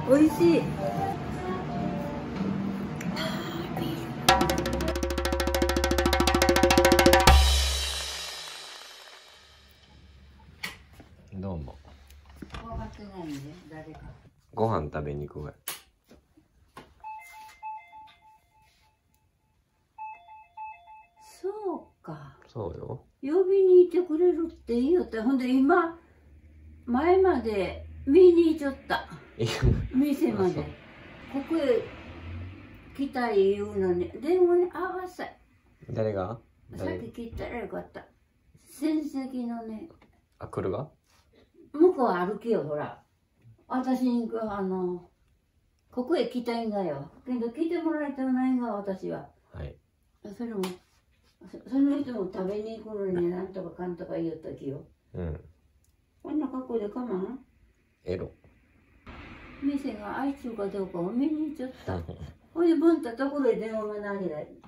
美味しい。 どうも。 分かってないんで、誰か。 ご飯食べに行こうや。 そうか。 そうよ。 呼びに行ってくれるって言いよった。ほんで今前まで見に行っちゃった。店まで。ここへ来たい言うのに電話に合わせ。 誰が？ さっき聞いたらよかった。親戚のね。 あ、来るが？ 向こう歩きよ、ほら。私にここへ来たいんだよ。けど来てもらいたくないんが、私は。 はい。 それも、その人も食べに行くのになんとかかんとか言うたきよ。 うん。 こんな格好でかまん？ エロ。 店が開いちゅうかどうかを見に行っちゃった。ほいで、ぶんたところで電話が投げられる。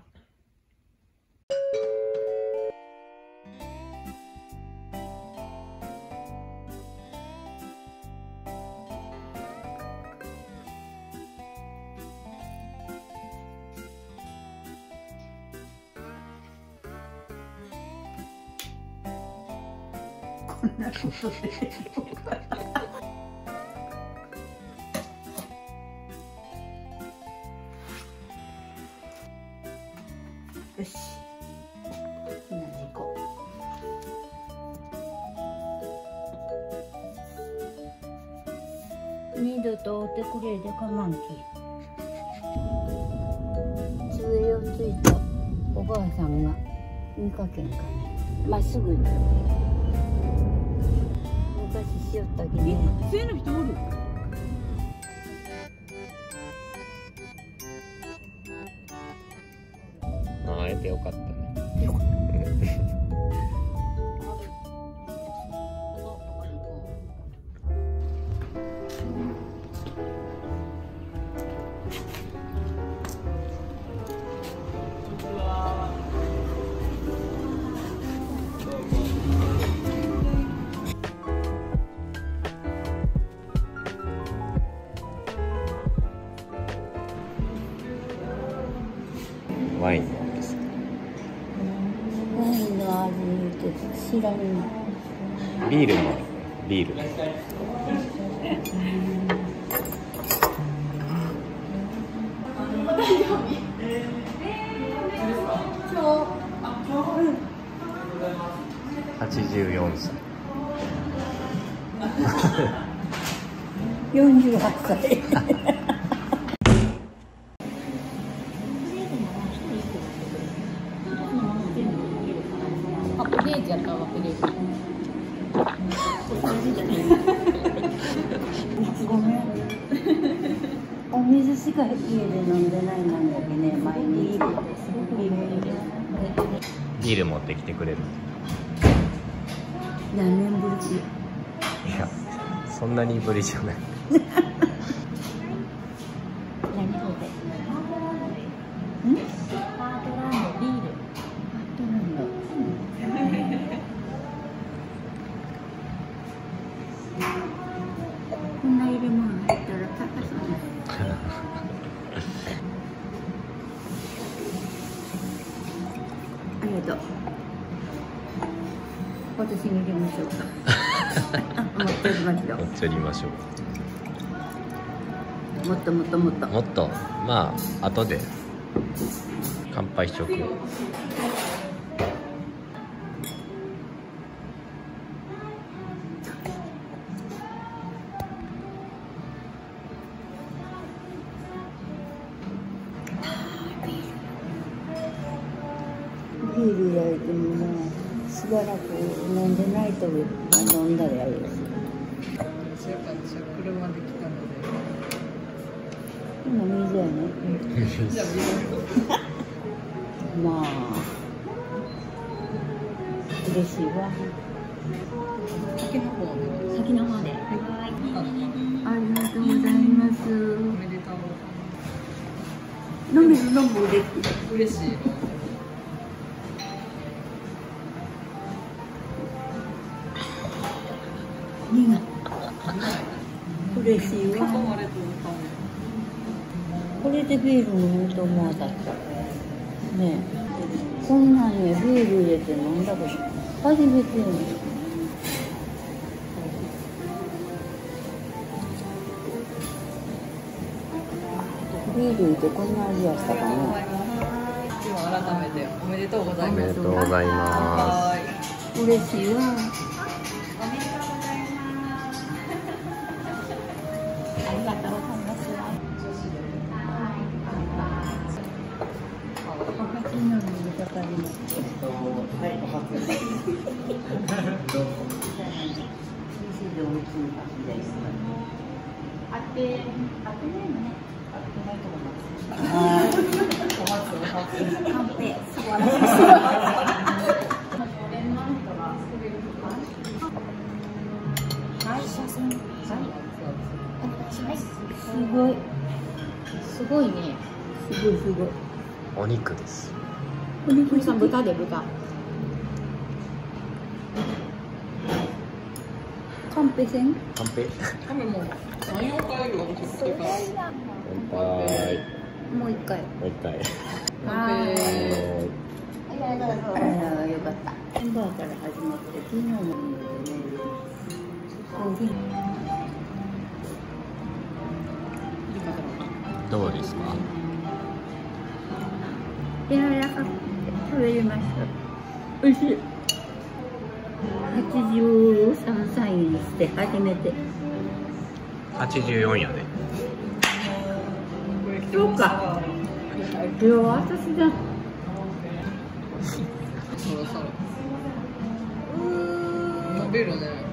こんなことでよし。何行こう。二度と会うてくれでかまんき。杖をついたおばあさんが見かけんかね。まっすぐに。昔しよったきね。杖の人おる。 会えてよかったね。ワインです。 ワインの味って知らんな。 ビールもビール。84歳。 48歳。 アップデートやったわ、アップデート。 ごめん。お水しか家で飲んでないなんだけどね、毎日。 ビール持ってきてくれる。 何年ぶり？ いや、そんなにぶりじゃない。 何これ？ん？ ハートランドビール。 こんな入れ物入ったら高そうです。ありがとう。私に入れましょうか。持っておりますよ。 持っておりましょう。 もっともっともっと。 もっと、まあ後で乾杯しとく。 ビール焼いてもね、しばらく飲んでないと飲んだらやるし。 私は車で来たので。 今水やね。 じゃあビール。 まあ嬉しいわ。 先の方で。 先の方で。ありがとうございます。 おめでとう。 飲めるのも嬉しい。 苦い。こ嬉しいわ。 囲まれてるこれでビール飲むと思わなかった。ねえ、こんなんにビール入れて飲んだこと初めてやね。ビール入れてこんな味やしたかな。 今改めておめでとうございます。 おめでとうございます。 嬉しいわ。 すごいね。 すごいすごい。 お肉です。 お肉さん豚で豚。 カンペせん？ 乾杯。 多分もう3、4回ぐらい送ってから。 乾杯。 もう一回。 もう一回。 乾杯。 あらよかった。メンバーから始まって昨日もコーヒー。 どうですか？ 柔らかくて食べれました。美味しい。83歳にして初めて。 84やで。 そうか。いや、私だ。 そろそろ。伸びるね。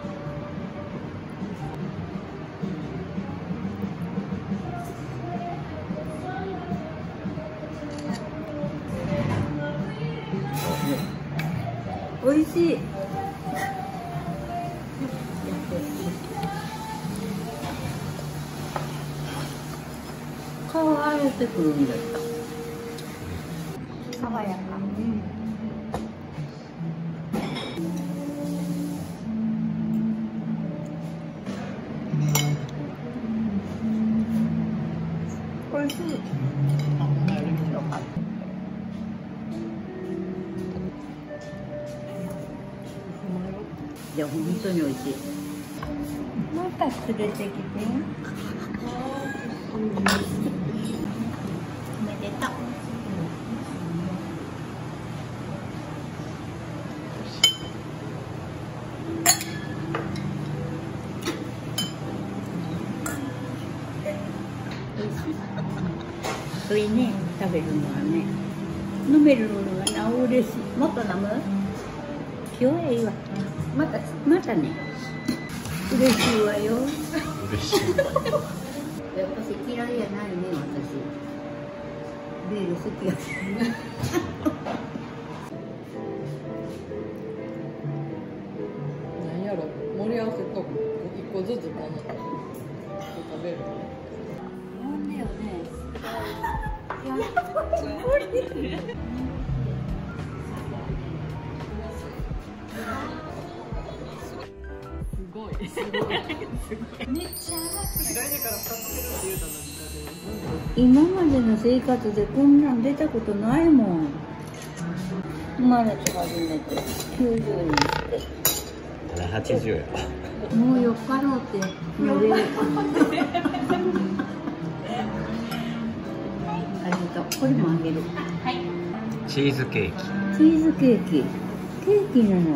美味しい。顔が荒れてくるんだった。爽やか。美味しい。いや、本当に美味しい。また連れてきて。おめでとう。おいしいね、食べるのはね。飲めるのがなお嬉しい。もっと飲む？今日はいいわ。またね。嬉しいわよ。 嬉しい。 私嫌いやないね、私。ビール好きやし。 なんやろ、盛り合わせと1個ずつこの食べる。 なんだよね。 すごい。めっちゃ。来年から2つけるって言うたのに。 今までの生活でこんなん出たことないもん。生まれて初めて90にしてまだ80や。 もう酔っ払うって乗れる。ありがとう。これもあげる。 チーズケーキ。 チーズケーキ。ケーキなの。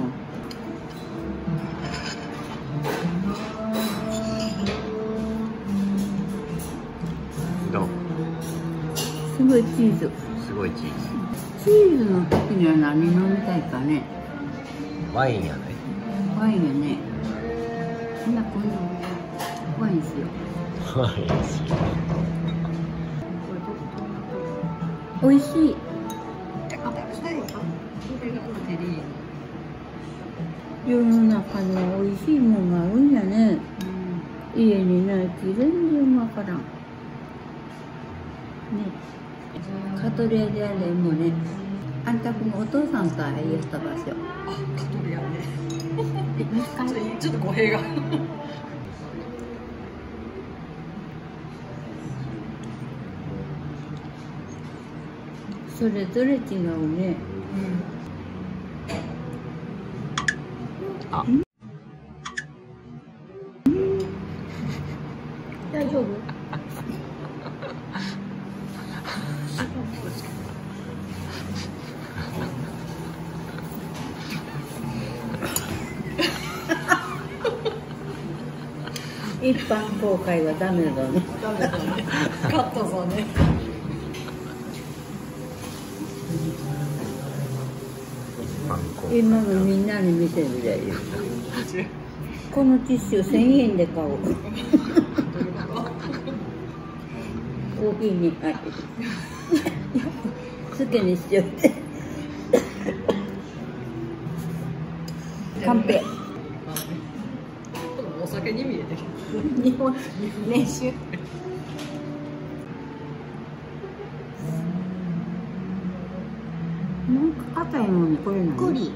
どう？ すごいチーズ。 すごいチーズ。 チーズの時には何飲みたいかね。 ワインやね。 ワインやね。みんなこんなワインしよう。 ワインですよ。 美味しい。世の中には美味しいもんがあるんやね。家にないき全然わからん。ね。カトレアであれもね。あんたくんお父さんと会いやった場所。 あ、カトリアね。ちょっと語弊が。 それぞれ違うね。 あ、 大丈夫？一般公開はダメだね。 ダメだね。カットさね。 今のみんなに見せるでよ。このティッシュ1000円で買おう。コーヒーに入る。好きにしちゃって。カンペ。 お酒に見えてる。 日本練習。なんか硬いのにこれなの？栗。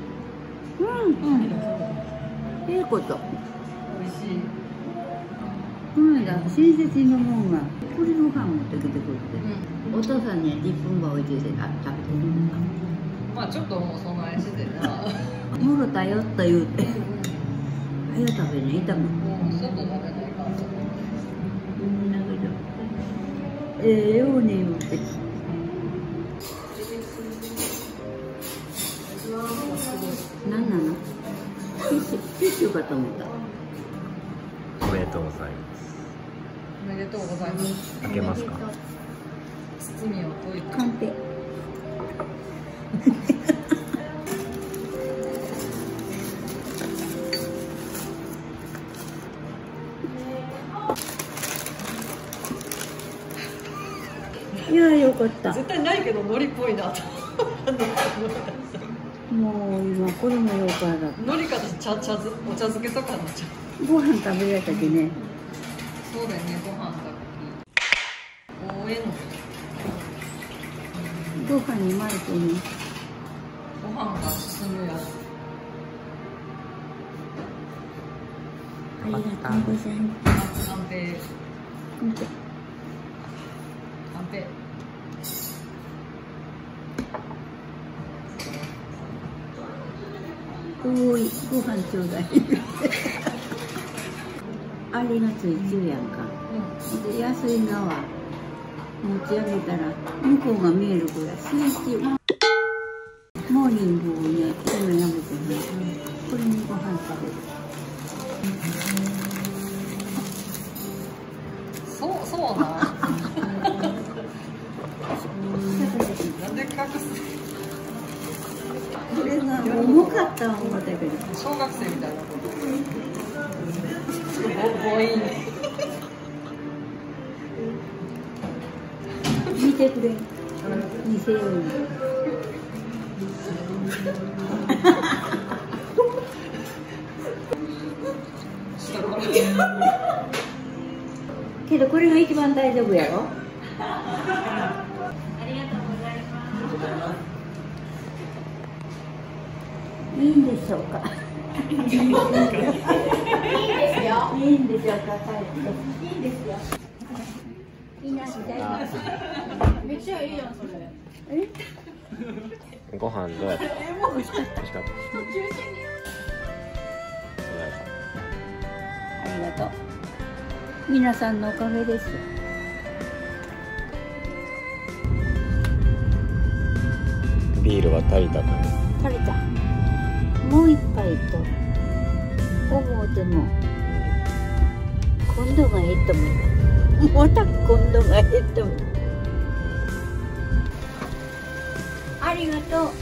いいこと。 美味しい。 この間親戚のもんが栗ご飯持ってきてくれて、お父さんには10分ば置いてて食べてる。 まあちょっともうその味でな。 もろたよと言うて、早食べにいたもん。 もう外食べないから。 だけど、ようね言うて。何なの？ティッシュかと思った。 おめでとうございます。 おめでとうございます。 開けますか？ 包みを解いて。 カンペ。いや、よかった。 絶対ないけど海苔っぽいなと。 もう今これもよくある。 海苔かお茶漬けとかになっちゃう。 ご飯食べられたきね。 そうだよね、ご飯食べき。 ご飯に巻いてね。 ご飯が進むやつ。 ありがとうございます。 カンペ。 カンペ。 カンペ。 おーい、ご飯ちょうだい。ありがついちゅうやんか。で、安いのは持ち上げたら向こうが見えるぐらい水中。モーニングをね、今やめてね、これにご飯食べる。 そうな。なんで隠す？ これが重かった思ったけど。 小学生みたいな。母音。 見てくれ。見せように。けどこれが一番大丈夫やろ。いいんでしょうか。いいんですよ。いいんでしょうか。いいんですよ。いいなみたいな。めっちゃいいやんそれ。 ご飯どうやった？美味しかった。ありがとう。皆さんのおかげです。 ビールは足りたかな？ 足りた。もう一杯と思うても今度がええと思う。また今度がええと思う。ありがとう。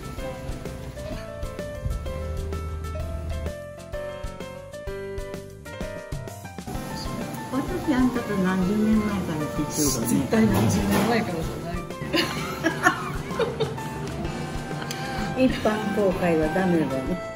私あんたと何十年前から知ってるかね。 絶対何十年前からじゃない。 一般公開はダメだね。